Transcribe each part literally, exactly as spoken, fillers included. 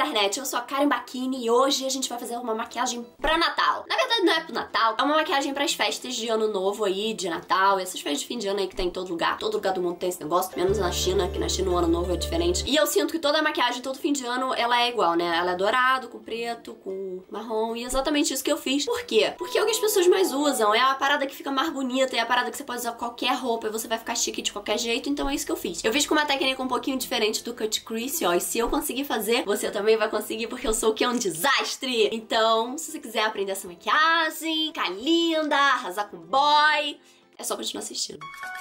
internet, eu sou a Karen Bacchini e hoje a gente vai fazer uma maquiagem pra Natal. Na verdade não é pro Natal, é uma maquiagem pras festas de ano novo aí, de Natal, essas festas de fim de ano aí que tem em todo lugar. Todo lugar do mundo tem esse negócio, menos na China, que na China o ano novo é diferente. E eu sinto que toda maquiagem, todo fim de ano, ela é igual, né? Ela é dourado, com preto, com marrom, e é exatamente isso que eu fiz. Por quê? Porque é o que as pessoas mais usam, é a parada que fica mais bonita, é a parada que você pode usar qualquer roupa e você vai ficar chique de qualquer jeito, então é isso que eu fiz. Eu fiz com uma técnica um pouquinho diferente do cut crease, ó, e se eu conseguir fazer, você também vai conseguir, porque eu sou o que? Um desastre! Então, se você quiser aprender essa maquiagem, ficar linda, arrasar com boy, é só continuar assistindo.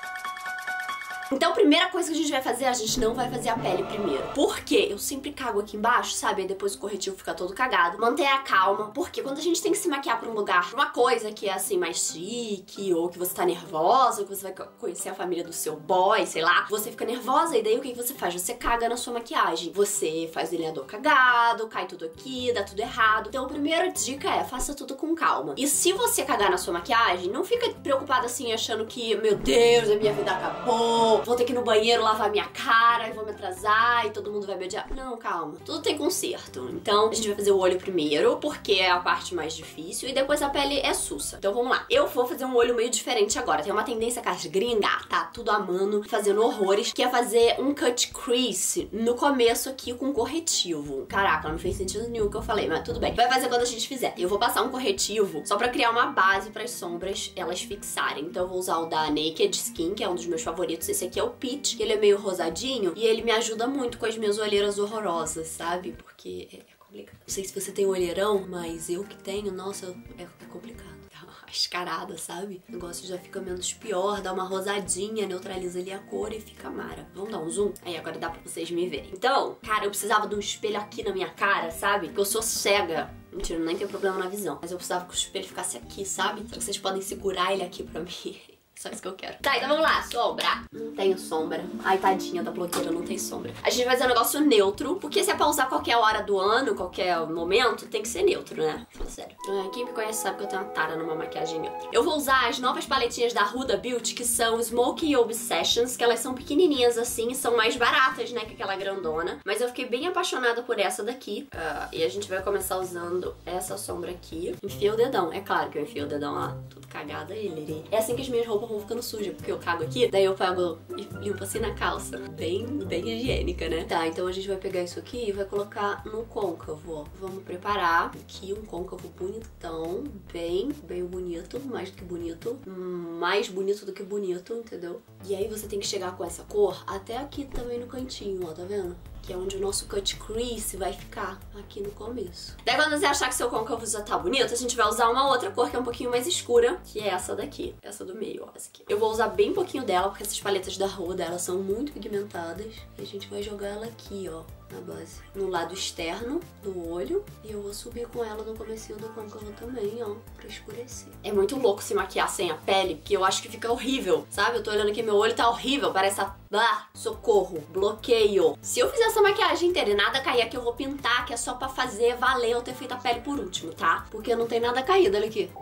Então, a primeira coisa que a gente vai fazer, a gente não vai fazer a pele primeiro. Por quê? Eu sempre cago aqui embaixo, sabe? Aí depois o corretivo fica todo cagado. Mantenha a calma, porque quando a gente tem que se maquiar pra um lugar, uma coisa que é assim, mais chique, ou que você tá nervosa, ou que você vai conhecer a família do seu boy, sei lá, você fica nervosa e daí o que você faz? Você caga na sua maquiagem. Você faz o delineador cagado, cai tudo aqui, dá tudo errado. Então, a primeira dica é, faça tudo com calma. E se você cagar na sua maquiagem, não fica preocupada assim, achando que, meu Deus, a minha vida acabou, vou ter que ir no banheiro lavar minha cara e vou me atrasar e todo mundo vai me odiar. Não, calma. Tudo tem conserto. Então, a gente vai fazer o olho primeiro, porque é a parte mais difícil, e depois a pele é sussa. Então, vamos lá. Eu vou fazer um olho meio diferente agora. Tem uma tendência com as gringas, tá tudo a mano, fazendo horrores, que é fazer um cut crease no começo aqui com corretivo. Caraca, não fez sentido nenhum o que eu falei, mas tudo bem. Vai fazer quando a gente fizer. Eu vou passar um corretivo só pra criar uma base pras sombras elas fixarem. Então, eu vou usar o da Naked Skin, que é um dos meus favoritos. Esse aqui é o Peach, que ele é meio rosadinho e ele me ajuda muito com as minhas olheiras horrorosas, sabe? Porque é, é complicado. Não sei se você tem olheirão, mas eu que tenho, nossa, é, é complicado. A escarada, sabe? O negócio já fica menos pior, dá uma rosadinha, neutraliza ali a cor e fica mara. Vamos dar um zoom? Aí agora dá pra vocês me verem. Então, cara, eu precisava de um espelho aqui na minha cara, sabe? Porque eu sou cega. Mentira, nem tem problema na visão. Mas eu precisava que o espelho ficasse aqui, sabe? Só que vocês podem segurar ele aqui pra mim. Só isso que eu quero. Tá, então vamos lá, sombra. Não tenho sombra. Ai, tadinha da blogueira, não tem sombra. A gente vai fazer um negócio neutro, porque se é pra usar qualquer hora do ano, qualquer momento, tem que ser neutro, né? Fala sério. Quem me conhece sabe que eu tenho uma tara numa maquiagem neutra. Eu vou usar as novas paletinhas da Huda Beauty, que são Smoky Obsessions, que elas são pequenininhas assim, são mais baratas, né, que aquela grandona. Mas eu fiquei bem apaixonada por essa daqui. Uh, e a gente vai começar usando essa sombra aqui. Enfia o dedão. É claro que eu enfio o dedão lá, tudo cagada ele. É assim que as minhas roupas vão ficando suja, porque eu cago aqui, daí eu pego e limpo assim na calça. Bem, bem higiênica, né? Tá, então a gente vai pegar isso aqui e vai colocar no côncavo, ó. Vamos preparar aqui um côncavo bonitão, bem, bem bonito, mais do que bonito, mais bonito do que bonito, entendeu? E aí você tem que chegar com essa cor até aqui também no cantinho, ó, tá vendo? Que é onde o nosso cut crease vai ficar aqui no começo. Daí quando você achar que seu côncavo já tá bonito, a gente vai usar uma outra cor que é um pouquinho mais escura, que é essa daqui, essa do meio, ó, essa aqui. Eu vou usar bem pouquinho dela, porque essas paletas da Huda, elas são muito pigmentadas. E a gente vai jogar ela aqui, ó, na base, no lado externo do olho. E eu vou subir com ela no comecinho do côncavo também, ó, pra escurecer. É muito louco se maquiar sem a pele, porque eu acho que fica horrível, sabe? Eu tô olhando aqui, meu olho tá horrível, parece a... Ah, socorro, bloqueio. Se eu fizer essa maquiagem inteira e nada cair aqui, eu vou pintar, que é só pra fazer valer eu ter feito a pele por último, tá? Porque não tem nada caído, olha aqui.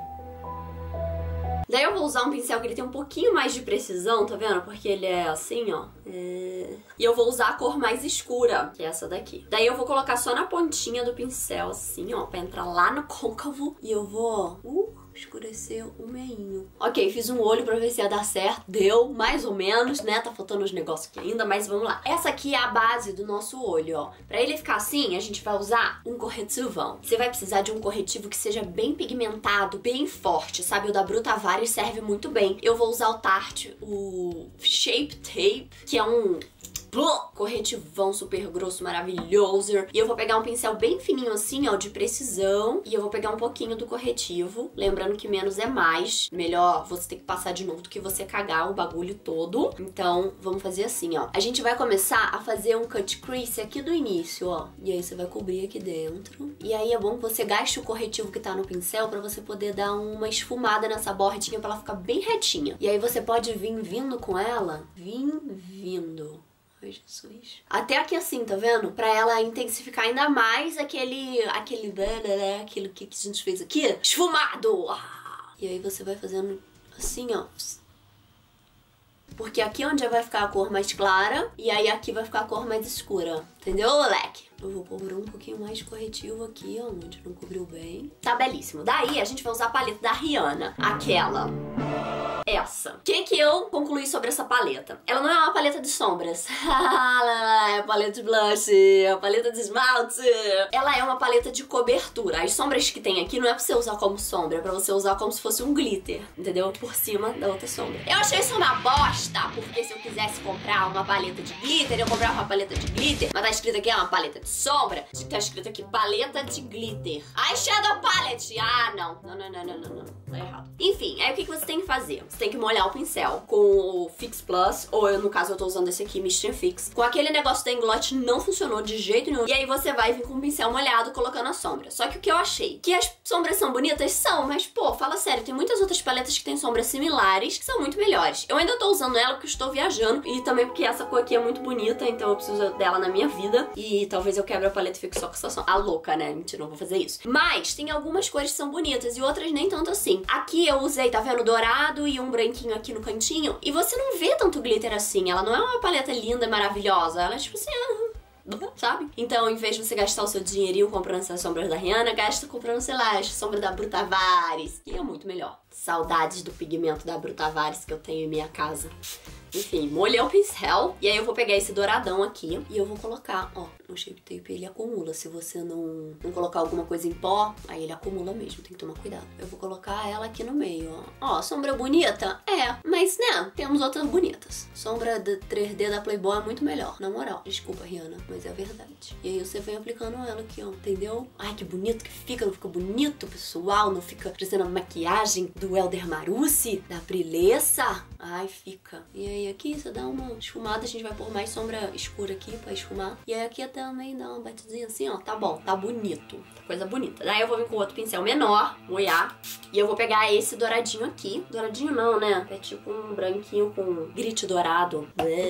Daí eu vou usar um pincel que ele tem um pouquinho mais de precisão, tá vendo? Porque ele é assim, ó. É... E eu vou usar a cor mais escura, que é essa daqui. Daí eu vou colocar só na pontinha do pincel, assim, ó, pra entrar lá no côncavo. E eu vou, ó, uh, escurecer o meinho. Ok, fiz um olho pra ver se ia dar certo. Deu, mais ou menos, né? Tá faltando uns negócios aqui ainda, mas vamos lá. Essa aqui é a base do nosso olho, ó. Pra ele ficar assim, a gente vai usar um corretivão. Você vai precisar de um corretivo que seja bem pigmentado, bem forte, sabe? O da Bruta Tavares serve muito bem. Eu vou usar o Tarte, o Shape Tape, que é um... corretivão super grosso, maravilhoso. E eu vou pegar um pincel bem fininho assim, ó, de precisão. E eu vou pegar um pouquinho do corretivo. Lembrando que menos é mais. Melhor você ter que passar de novo do que você cagar o bagulho todo. Então, vamos fazer assim, ó. A gente vai começar a fazer um cut crease aqui do início, ó. E aí você vai cobrir aqui dentro. E aí é bom que você gaste o corretivo que tá no pincel pra você poder dar uma esfumada nessa bordinha pra ela ficar bem retinha. E aí você pode vir vindo com ela. Vim vindo. Ai, Jesus. Até aqui assim, tá vendo? Pra ela intensificar ainda mais aquele... Aquele... Aquilo que a gente fez aqui. Esfumado! Ah! E aí você vai fazendo assim, ó. Porque aqui é onde vai ficar a cor mais clara e aí aqui vai ficar a cor mais escura. Entendeu, moleque? Eu vou pôr um pouquinho mais de corretivo aqui, ó, onde não cobriu bem. Tá belíssimo. Daí a gente vai usar a paleta da Rihanna. Aquela. Essa. O que que eu concluí sobre essa paleta? Ela não é uma paleta de sombras. Ela é paleta de blush, é uma paleta de esmalte. Ela é uma paleta de cobertura. As sombras que tem aqui não é pra você usar como sombra, é pra você usar como se fosse um glitter, entendeu? Por cima da outra sombra. Eu achei isso uma bosta, porque se eu quisesse comprar uma paleta de glitter, eu comprava uma paleta de glitter, mas tá escrito aqui, é uma paleta de sombra, tá escrito aqui, paleta de glitter. Eyeshadow palette. Ah, não. Não, não, não, não, não, não. Tá errado. Enfim, aí o que que você tem que fazer? Você tem que molhar o pincel com o Fix Plus, ou eu, no caso, eu tô usando esse aqui, Mister Fix. Com aquele negócio da Inglot não funcionou de jeito nenhum. E aí você vai vir com o pincel molhado colocando a sombra. Só que o que eu achei? Que as sombras são bonitas? São, mas pô, fala sério, tem muitas outras paletas que tem sombras similares que são muito melhores. Eu ainda tô usando ela porque eu estou viajando e também porque essa cor aqui é muito bonita, então eu preciso dela na minha vida. E talvez eu quebre a paleta e fique só com essa sombra. Ah, louca, né? Mentira, não vou fazer isso. Mas tem algumas cores que são bonitas e outras nem tanto assim. Aqui eu usei, tá vendo, dourado e um branquinho aqui no cantinho. E você não vê tanto glitter assim. Ela não é uma paleta linda e maravilhosa. Ela é tipo assim, sabe? Então, em vez de você gastar o seu dinheirinho comprando essas sombras da Rihanna, gasta comprando, sei lá, a sombra da Bru Tavares, que é muito melhor. Saudades do pigmento da Bru Tavares que eu tenho em minha casa. Enfim, molhei o pincel e aí eu vou pegar esse douradão aqui e eu vou colocar, ó, no Shape Tape ele acumula. Se você não, não colocar alguma coisa em pó, aí ele acumula mesmo, tem que tomar cuidado. Eu vou colocar ela aqui no meio, ó. Ó, sombra bonita? É, mas né, temos outras bonitas. Sombra de três D da Playboy é muito melhor, na moral. Desculpa, Rihanna, mas é a verdade. E aí você vem aplicando ela aqui, ó, entendeu? Ai, que bonito que fica, não fica bonito, pessoal? Não fica parecendo a maquiagem do Helder Marucci, da Prilessa? Ai, fica. E aí aqui você dá uma esfumada, a gente vai pôr mais sombra escura aqui pra esfumar. E aí aqui também dá uma batidinha assim, ó. Tá bom, tá bonito. Coisa bonita. Daí eu vou vir com outro pincel menor, molhar. E eu vou pegar esse douradinho aqui. Douradinho não, né? É tipo um branquinho com grit dourado.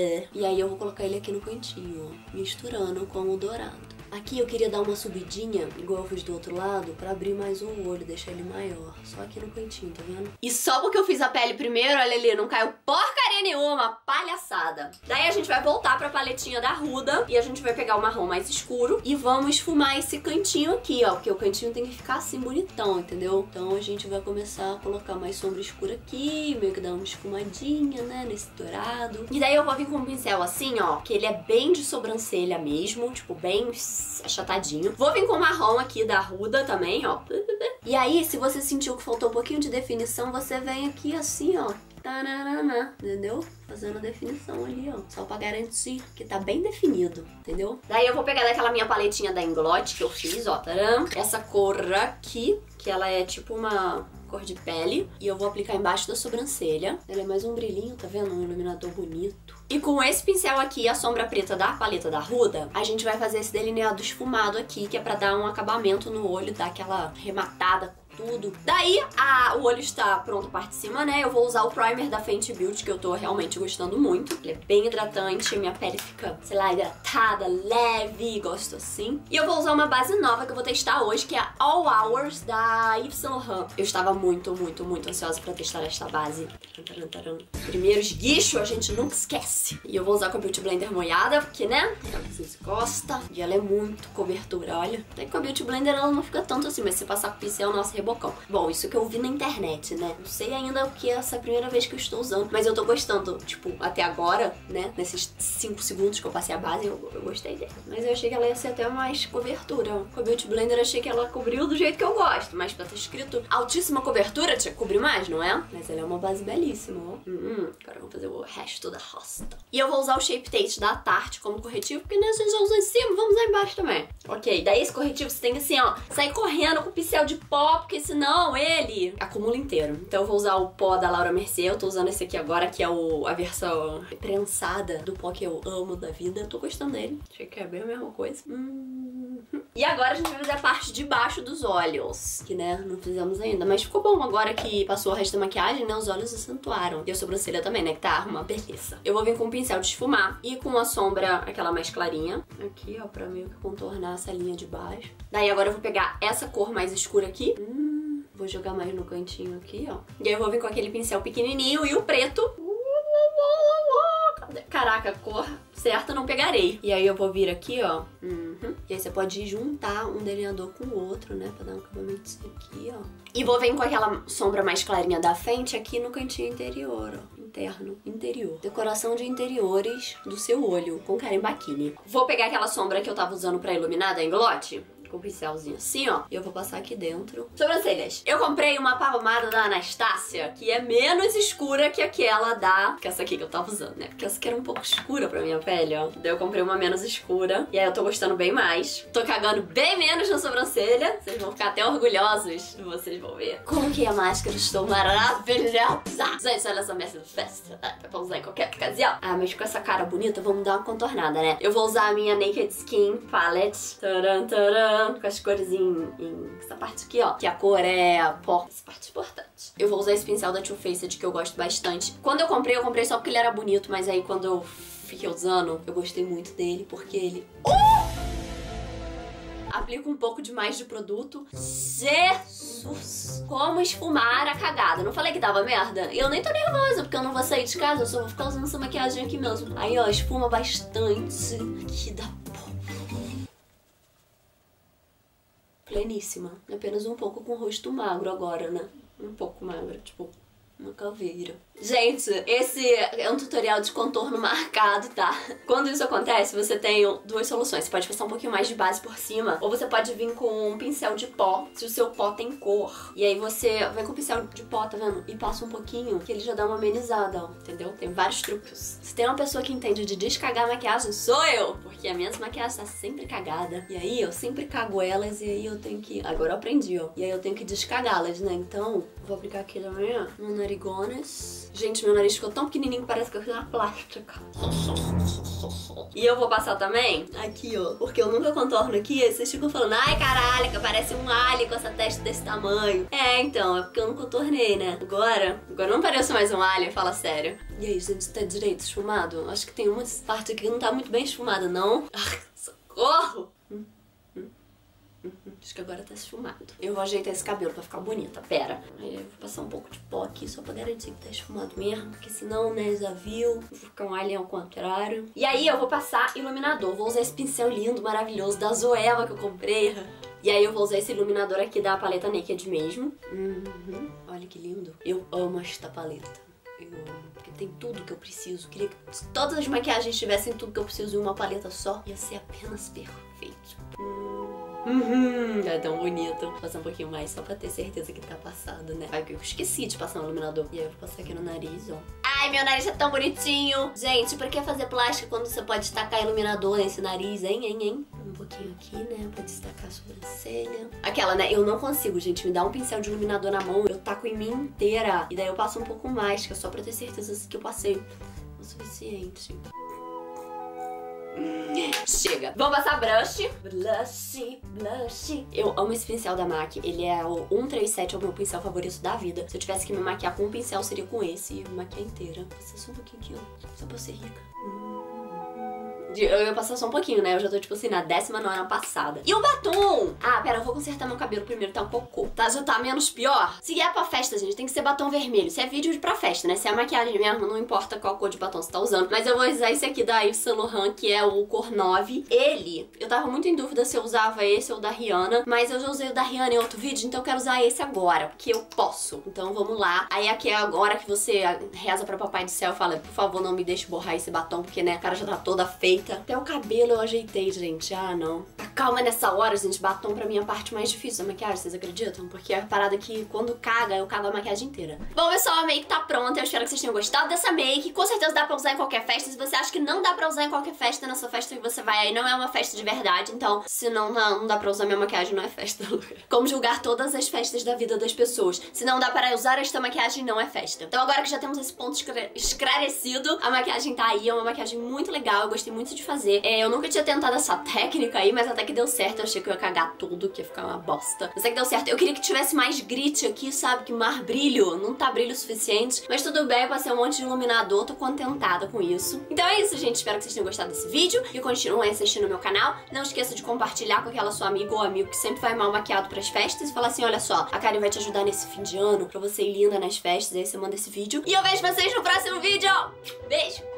E aí eu vou colocar ele aqui no cantinho, ó. Misturando com o dourado. Aqui eu queria dar uma subidinha, igual eu fiz do outro lado, pra abrir mais o olho, deixar ele maior. Só aqui no cantinho, tá vendo? E só porque eu fiz a pele primeiro, olha ali, não caiu porcaria nenhuma, palhaçada. Daí a gente vai voltar pra paletinha da Huda e a gente vai pegar o marrom mais escuro e vamos esfumar esse cantinho aqui, ó, porque o cantinho tem que ficar assim bonitão, entendeu? Então a gente vai começar a colocar mais sombra escura aqui, meio que dar uma esfumadinha, né, nesse dourado. E daí eu vou vir com um pincel assim, ó, que ele é bem de sobrancelha mesmo, tipo, bem achatadinho. Vou vir com o marrom aqui da Huda também, ó. E aí, se você sentiu que faltou um pouquinho de definição, você vem aqui assim, ó. Tararana, entendeu? Fazendo a definição ali, ó. Só pra garantir que tá bem definido, entendeu? Daí eu vou pegar daquela minha paletinha da Inglot que eu fiz, ó. Taran. Essa cor aqui, que ela é tipo uma cor de pele. E eu vou aplicar embaixo da sobrancelha. Ela é mais um brilhinho, tá vendo? Um iluminador bonito. E com esse pincel aqui, a sombra preta da paleta da Huda, a gente vai fazer esse delineado esfumado aqui, que é pra dar um acabamento no olho, dar aquela rematada tudo. Daí, a, o olho está pronto a parte de cima, né? Eu vou usar o primer da Fenty Beauty, que eu tô realmente gostando muito. Ele é bem hidratante, minha pele fica, sei lá, hidratada, leve, gosto assim. E eu vou usar uma base nova que eu vou testar hoje, que é a All Hours da Yves Saint Laurent. Eu estava muito, muito, muito ansiosa pra testar esta base. Primeiro esguicho, a gente nunca esquece. E eu vou usar com a Beauty Blender molhada, porque, né? Vocês gostam. E ela é muito cobertura, olha. Até que com a Beauty Blender ela não fica tanto assim, mas se passar com o pincel, nossa, rebocão. Bom, isso que eu vi na internet, né? Não sei ainda o que é essa primeira vez que eu estou usando, mas eu tô gostando, tipo, até agora, né? Nesses cinco segundos que eu passei a base, eu, eu gostei dela. Mas eu achei que ela ia ser até mais cobertura. Com a Beauty Blender eu achei que ela cobriu do jeito que eu gosto, mas pra ter escrito altíssima cobertura, tinha que cobrir mais, não é? Mas ela é uma base belíssima, ó. Hum, agora vamos fazer o resto da rosta. E eu vou usar o Shape Tape da Tarte como corretivo, porque né, a gente já usou em cima, vamos usar embaixo também. Ok, daí esse corretivo você tem que assim, ó, sair correndo com o pincel de pó, porque senão ele acumula inteiro. Então eu vou usar o pó da Laura Mercier, eu tô usando esse aqui agora, que é o, a versão prensada do pó que eu amo da vida. Tô gostando dele, achei que é bem a mesma coisa. Hum. E agora a gente vai fazer a parte de baixo dos olhos, que né, não fizemos ainda, mas ficou bom agora que passou o resto da maquiagem, né, os olhos acentuaram. E a sobrancelha também, né, que tá uma beleza. Eu vou vir com um pincel de esfumar e com a sombra, aquela mais clarinha, aqui, ó, pra meio que contornar essa linha de baixo. Daí agora eu vou pegar essa cor mais escura aqui. Hum, vou jogar mais no cantinho aqui, ó. E aí eu vou vir com aquele pincel pequenininho e o preto. caraca, a cor certa eu não pegarei. E aí eu vou vir aqui, ó. Uhum. E aí você pode juntar um delineador com o outro, né? Pra dar um acabamento aqui, ó. E vou vir com aquela sombra mais clarinha da frente aqui no cantinho interior, ó. Interno, interior. Decoração de interiores do seu olho, com Karen Bacchini. Vou pegar aquela sombra que eu tava usando pra iluminar da Inglot, com um pincelzinho assim, ó. E eu vou passar aqui dentro. Sobrancelhas. Eu comprei uma pomada da Anastasia, que é menos escura que aquela da... que essa aqui que eu tava usando, né? Porque essa aqui era um pouco escura pra minha pele, ó. Daí eu comprei uma menos escura. E aí eu tô gostando bem mais. Tô cagando bem menos na sobrancelha. Vocês vão ficar até orgulhosos. Vocês vão ver. Coloquei a máscara, estou maravilhosa. Gente, olha essa messa festa. É pra usar em qualquer ocasião. Ah, mas com essa cara bonita, vamos dar uma contornada, né? Eu vou usar a minha Naked Skin Palette. Taran, taran. Com as cores em, em essa parte aqui, ó. Que a cor é pó. Essa parte é importante. Eu vou usar esse pincel da Too Faced que eu gosto bastante. Quando eu comprei, eu comprei só porque ele era bonito. Mas aí quando eu fiquei usando, eu gostei muito dele. Porque ele... Uh! Aplico um pouco de mais de produto. Jesus! Como esfumar a cagada. Não falei que dava merda? E eu nem tô nervosa, porque eu não vou sair de casa. Eu só vou ficar usando essa maquiagem aqui mesmo. Aí, ó, esfuma bastante. Aqui dá... pleníssima. Apenas um pouco com o rosto magro agora, né? Um pouco magro, tipo uma caveira. Gente, esse é um tutorial de contorno marcado, tá? Quando isso acontece, você tem duas soluções. Você pode passar um pouquinho mais de base por cima, ou você pode vir com um pincel de pó, se o seu pó tem cor. E aí você vem com o pincel de pó, tá vendo? E passa um pouquinho, que ele já dá uma amenizada, ó. Entendeu? Tem vários truques. Se tem uma pessoa que entende de descagar a maquiagem, sou eu! Porque a minha maquiagem tá sempre cagada. E aí eu sempre cago elas, e aí eu tenho que... Agora eu aprendi, ó. E aí eu tenho que descagá-las, né? Então, vou aplicar aqui também, ó, no narigones. Gente, meu nariz ficou tão pequenininho que parece que eu fiz uma plástica. E eu vou passar também aqui, ó. Porque eu nunca contorno aqui, aí vocês ficam falando, ai caralho, que parece um alien com essa testa desse tamanho. É, então, é porque eu não contornei, né? Agora, agora eu não pareço mais um alien, fala sério. E aí, gente, tá direito esfumado? Acho que tem uma parte aqui que não tá muito bem esfumada, não? Ah, socorro! Hum, hum. Acho que agora tá esfumado. Eu vou ajeitar esse cabelo pra ficar bonita, pera. Aí eu vou passar um pouco de pó aqui só pra garantir que tá esfumado mesmo. Porque senão, né, já viu. Vou ficar um alien ao contrário. E aí eu vou passar iluminador. Vou usar esse pincel lindo, maravilhoso da Zoeva que eu comprei. E aí eu vou usar esse iluminador aqui da paleta Naked mesmo. Uhum. Olha que lindo. Eu amo esta paleta. Eu amo, porque tem tudo que eu preciso. Queria que todas as maquiagens tivessem tudo que eu preciso em uma paleta só. Ia ser apenas perfeito. Hum. Uhum, é tão bonito. Vou passar um pouquinho mais só pra ter certeza que tá passado, né? Ai, eu esqueci de passar um iluminador. E aí eu vou passar aqui no nariz, ó. Ai, meu nariz é tão bonitinho. Gente, pra que fazer plástica quando você pode destacar iluminador nesse nariz, hein, hein, hein? Um pouquinho aqui, né, pra destacar a sobrancelha. Aquela, né, eu não consigo, gente, me dá um pincel de iluminador na mão, eu taco em mim inteira. E daí eu passo um pouco mais, que é só pra ter certeza que eu passei o suficiente. Chega. Vamos passar blush. Blush, blush. Eu amo esse pincel da MAC. Ele é o cento e trinta e sete, é o meu pincel favorito da vida. Se eu tivesse que me maquiar com um pincel, seria com esse. E me maquiar inteira. Passar só um pouquinho aqui, ó. Só pra eu ser rica. Eu ia passar só um pouquinho, né? Eu já tô, tipo assim, na décima nona passada. E o batom? Ah, pera, eu vou consertar meu cabelo primeiro, tá um cocô. Tá, já tá menos pior? Se é pra festa, gente, tem que ser batom vermelho. Se é vídeo de pra festa, né? Se é maquiagem mesmo, não importa qual cor de batom você tá usando. Mas eu vou usar esse aqui da Yves Saint Laurent, que é o cor nove. Ele, eu tava muito em dúvida se eu usava esse ou o da Rihanna. Mas eu já usei o da Rihanna em outro vídeo, então eu quero usar esse agora, porque eu posso. Então vamos lá. Aí aqui é agora que você reza pra papai do céu e fala, por favor, não me deixe borrar esse batom, porque, né, a cara já tá toda feita. Até o cabelo eu ajeitei, gente. Ah, não. Calma nessa hora, gente. Batom pra mim é a parte mais difícil da maquiagem, vocês acreditam? Porque é a parada que quando caga, eu cago a maquiagem inteira. Bom, pessoal, a make tá pronta. Eu espero que vocês tenham gostado dessa make. Com certeza dá pra usar em qualquer festa. Se você acha que não dá pra usar em qualquer festa, nessa festa que você vai aí não é uma festa de verdade. Então, se não, não dá pra usar minha maquiagem, não é festa. Como julgar todas as festas da vida das pessoas? Se não dá pra usar esta maquiagem, não é festa. Então agora que já temos esse ponto esclarecido, a maquiagem tá aí. É uma maquiagem muito legal. Eu gostei muito de fazer. É, eu nunca tinha tentado essa técnica aí, mas até que deu certo. Eu achei que eu ia cagar tudo, que ia ficar uma bosta. Mas até que deu certo. Eu queria que tivesse mais grit aqui, sabe? Que mais brilho. Não tá brilho o suficiente. Mas tudo bem, eu passei um monte de iluminador. Tô contentada com isso. Então é isso, gente. Espero que vocês tenham gostado desse vídeo. E continuem assistindo o meu canal. Não esqueça de compartilhar com aquela sua amiga ou amigo que sempre vai mal maquiado pras festas. E falar assim, olha só, a Karen vai te ajudar nesse fim de ano pra você ir linda nas festas. Aí você manda esse vídeo. E eu vejo vocês no próximo vídeo. Beijo!